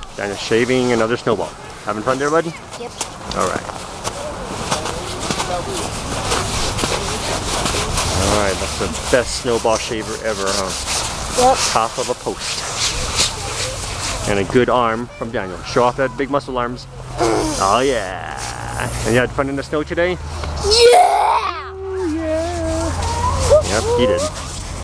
Daniel's shaving another snowball. Having fun there, bud? Yep. Alright. Alright, that's the best snowball shaver ever, huh? Yep. Top of a post. And a good arm from Daniel. Show off that big muscle arms. Oh yeah. And you had fun in the snow today? Yeah! Yep, he did.